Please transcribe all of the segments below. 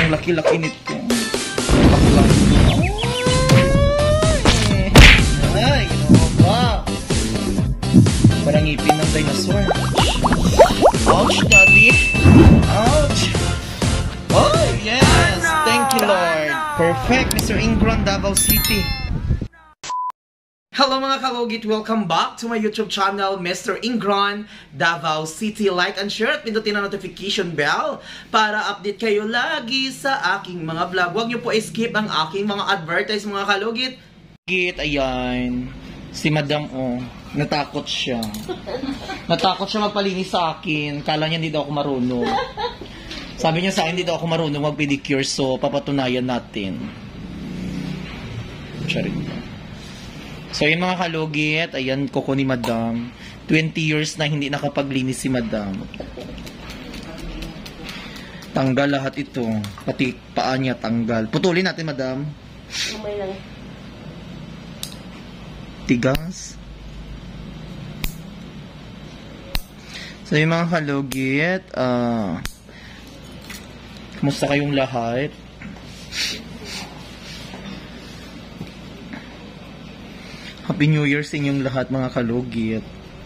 Ang laki-laki nito. Baklang. Ay, ginawa ba? Parang ngipin ng dinosaur. Ouch, daddy. Ouch. Oh, yes. Thank you, Lord. Perfect, Mr. Ingron, Davao City. Hello mga kalugit! Welcome back to my YouTube channel, Mr. Ingron, Davao City. Like and share at pindutin ang notification bell para update kayo lagi sa aking mga vlog. Huwag niyo po skip ang aking mga advertise mga kalugit. Ayan. Si Madam, natakot siya. Natakot siya magpalinis sa akin. Kala niya hindi daw ako marunong. Sabi niya sa akin, hindi daw ako marunong mag-pedicure, so papatunayan natin. Charing. So yung mga kalugit, ayan, kuko ni Madam. 20 years na hindi nakapaglinis si Madam. Tanggal lahat ito. Pati paa niya tanggal. Putulin natin, Madam. Umay lang. Tigas. So yung mga kalugit, kumusta kayong lahat? Happy New Year sa inyong lahat mga kalugit.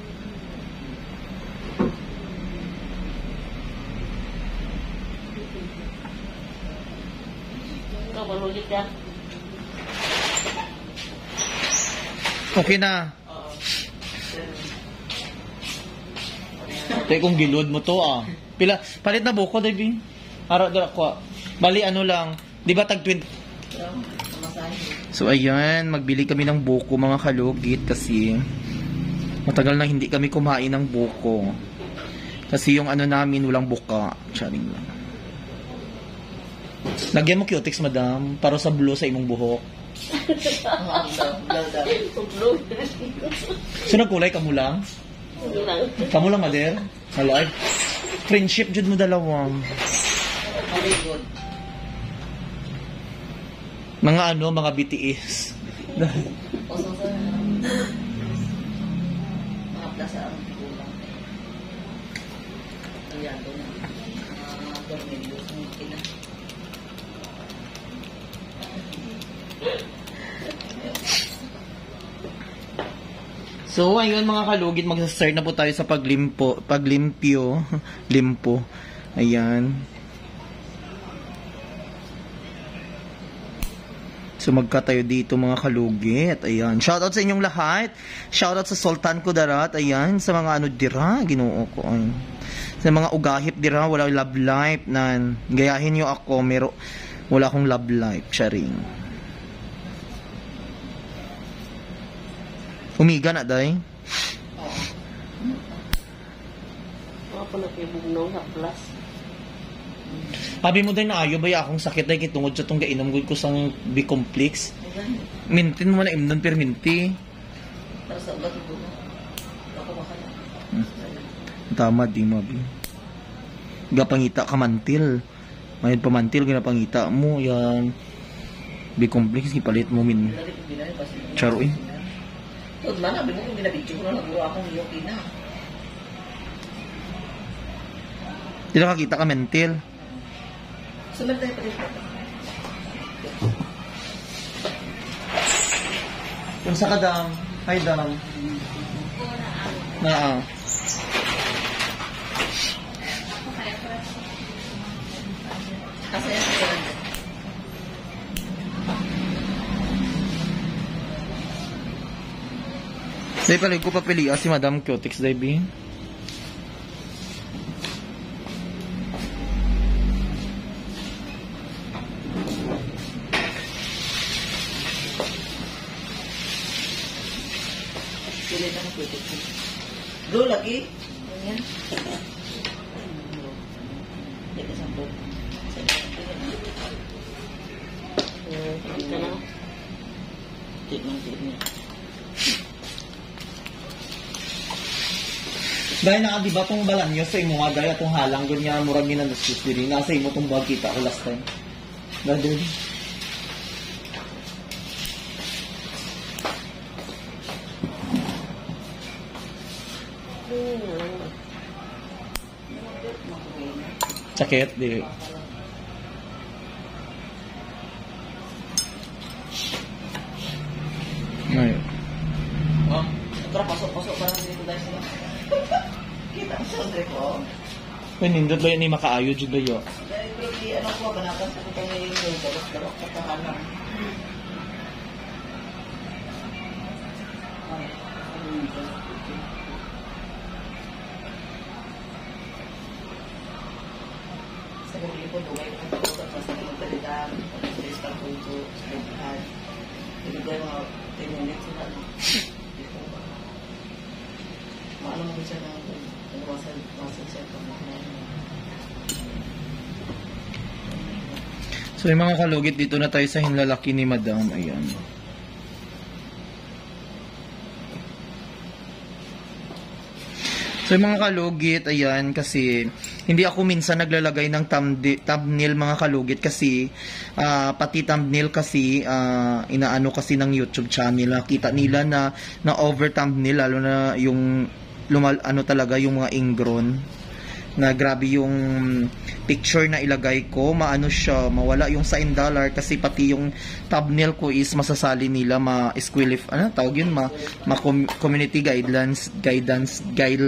Ikaw, malugit ka. Okay na. Tay kung gilod mo to Pila, palit na buko, Debbie. Araw dala ko. Bali ano lang, 'di ba tag 20. So ayan, magbili kami ng buko mga kalugit kasi matagal na hindi kami kumain ng buko. Kasi yung ano namin walang buka. Charing lang. Lagyan mo cutex, Madam, para sa blue sa imong buhok. So nagkulay kamo lang? Kamo lang, Mader? Alive? Friendship jud mo dalawang. Very good. Mga ano, mga BTS. Oso sa mga plaza ang kulang. Ayan, doon na. Dormidos ng kina. So, ayun mga kalugit, mag-start na po tayo sa paglimpyo. Limpo. Ayan. So magka tayo dito mga kalugit. Ayan. Shoutout sa inyong lahat. Shoutout sa Sultan ko darat. Ayan. Sa mga ano dira. Ginoo ko. Ayan. Sa mga ugahip dira. Wala love life. Nan. Gayahin nyo ako. Wala akong love life. Charing. Umiga na day. Mga panakibugnaw sa plus. Sabi mo din na ayo ba akong sakit ay kitungod sa itong gainom ko sang B-complex. Mintin mo na imnon per minti. Para sa ugat ito na. Ako makala. Tama di mabi. Gapangita ka mantil. Mayad pa mantil ginapangita mo yan. B-complex ipalit mo min. Charo eh. Tud man abi mo kung ginabidyo ko na naguro akong yoki na. Di nakakita ka mentil. Sunod tayo pa rin. Kung sa kadam, hi dam. Na Kasi yan sa Dahil pala ko papili si Madam Cutex, Debbie. Blue lagi. Ayan. Dito sa blue. Ito na. Tignan. Dahil nakadiba tong balan nyo sa imo nga dahil atong halang ganyan murag na nasus diri nasa imo tong bag kita ko last time. Dahil sakit di. Uy, nindot ba yan ni makaayo dyan ba yun? Dahil pero di ano ko, banatas ko pa ngayon yung galak-galak ka kahalang. Sa gabi ko, duway ko ito, tapos sa magdalitan, tapos sa isang punto, sa lahat. Hindi ko yung mga 10 minutes na ano. Maano mo siya ng wasan siya pa mo. So yung mga kalugit, dito na tayo sa hinlalaki ni Madam. Ayan. So yung mga kalugit, ayan, kasi hindi ako minsan naglalagay ng thumbnail mga kalugit kasi pati thumbnail kasi inaano kasi ng YouTube channel. Nakita nila na over thumbnail, lalo na yung ano talaga yung mga ingron. Na grabe yung picture na ilagay ko, maano siya, mawala yung $1 kasi pati yung thumbnail ko is masasali nila ma-squilif, ano tawag yun, community guidelines, guidance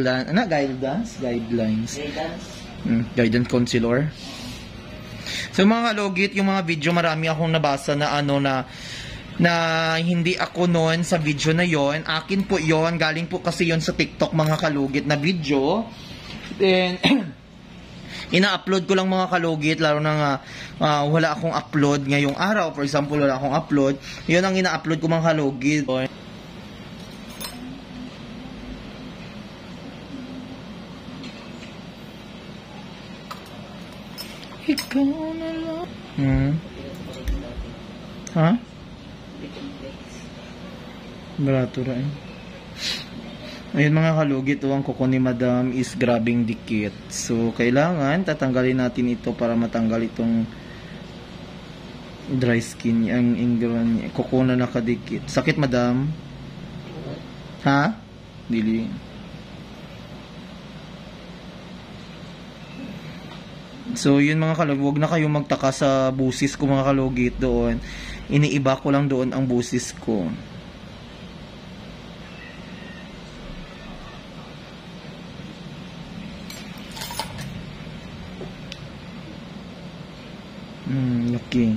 guidance counselor. So mga kalugit, yung mga video marami akong nabasa na ano na hindi ako noon sa video na yon, akin po yon, galing po kasi yon sa TikTok mga kalugit na video. Then, ina-upload ko lang mga kalugit, lalo na wala akong upload ngayong araw. For example, wala akong upload. Yun ang ina-upload ko mga kalugit. Ikaw na lang. Ha? Barato rin. Ayun mga kalugit, ang kuko ni Madam is grabing dikit. So, kailangan tatanggalin natin ito para matanggal itong dry skin, ang ingron, kuko na nakadikit. Sakit, Madam? Ha? Dili. So, yun mga kalugit, huwag na kayong magtaka sa busis ko mga kalugit doon. Iniiba ko lang doon ang busis ko. Okay.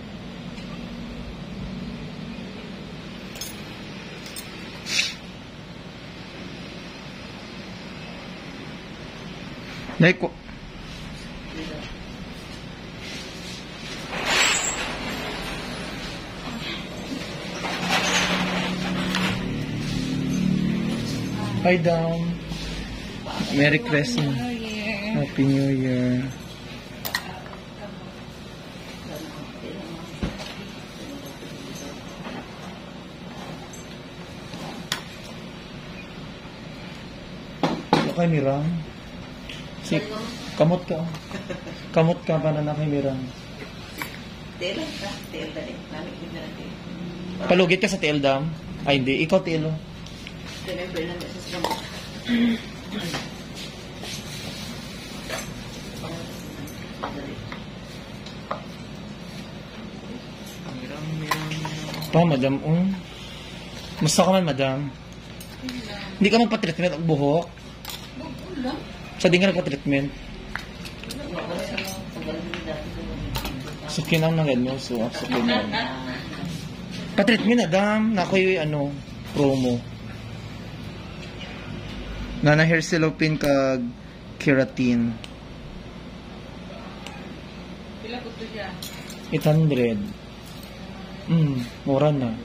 Like ko. Hi down. Merry Christmas. Happy New Year. Kay Mirang. Si kamot ka. Kamot ka para na kay Mirang. Tela ka, tela din. Namit din natin. Palugit ka sa Teldam? Ay hindi, ikaw Telo. Remember lang sa sila. Pa, Madam, Musta ka man, Madam? Hindi ka magpa-treatment ang buhok? Sa di ka nagpa-treatment? Sukin ang nangan mo, so sukin mo. Pa-treatment, Madam. Na ako yung promo. Na hair silopin kag keratin. Pila po ito siya? 800. Mura na.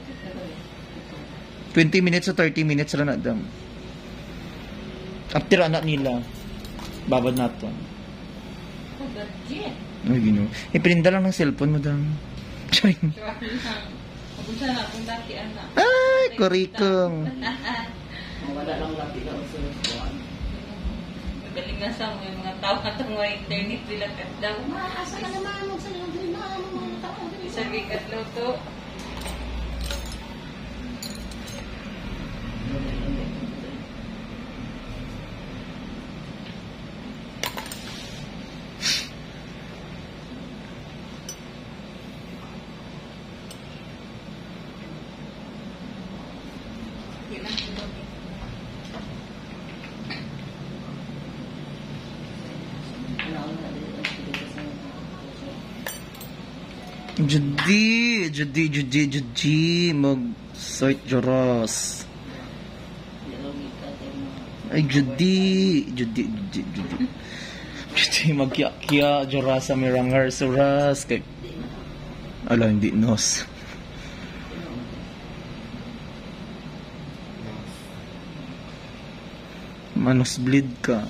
20 minutes o 30 minutes lang na, Madam. After anak nila, babad na ito. Oh, gadget. Ay, gino. Ipininda lang ng cellphone, Madam. Charing. Magunsa na kung dati, anak. Ay, kurikong. Wala lang lati lang sa buwan. Magaling nga sa mga tao at mga internet nila daw. Asa ka naman, magsalang din na mga tao. Isang gigat loto. Judy, mag-site Joros. Ay, Judy, magkiya-kiya, Joras sa mirangar, suras, kay... Ala, hindi, nos. Manos bleed ka.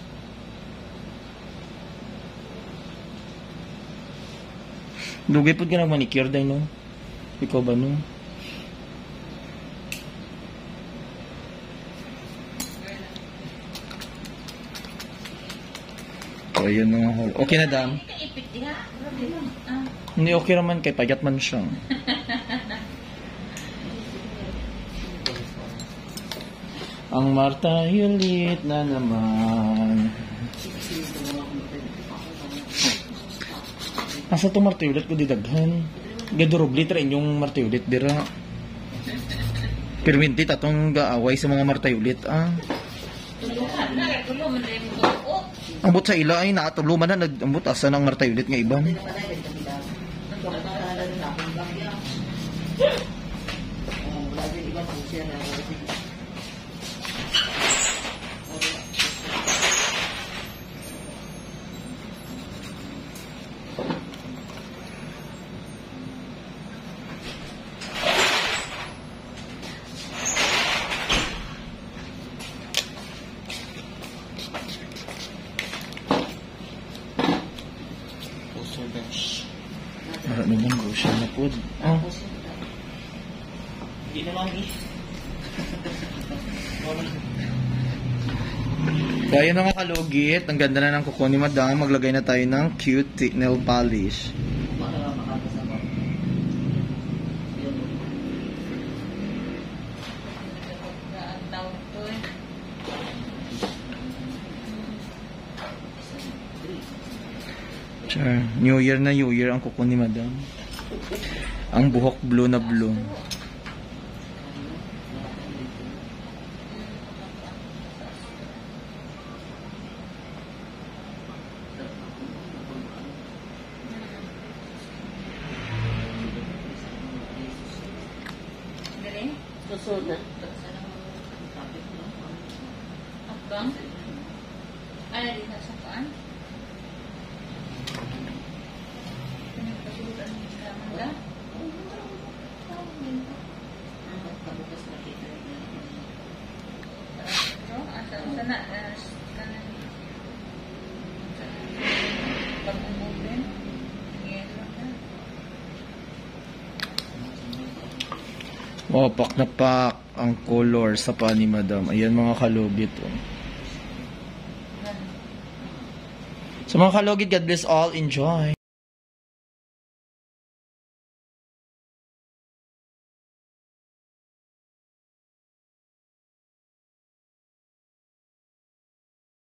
Dugay po ka na manicure day, no? Ikaw ba, no? So, yun na nga. Okay na, dam? Hindi, okay naman. Kay payat man siya. Ang Marta Yulit na naman. Asa itong Marta Yulit ko didaghan? Gadurubli tra inyong Marta Yulit dira. Pirminti tatong gaaway sa mga Marta Yulit, ah. Ambot sa ila ay naatuluman na nag-ambot asa ng Marta Yulit nga iban. Mara naman ko siya na po. Oh. Hindi naman eh. So, ayun na nga kalugit. Ang ganda na ng kuko ni Madam. Maglagay na tayo ng cute nail polish. Sure. New Year na New Year ang kuko ni Madam. Ang buhok blue na blue. Susunod. Abang? Ano din na sa paan? Oh, pak na pak ang color sa pa ni Madam. Ayan mga kalugit. Oh. So mga kalugit, God bless all. Enjoy.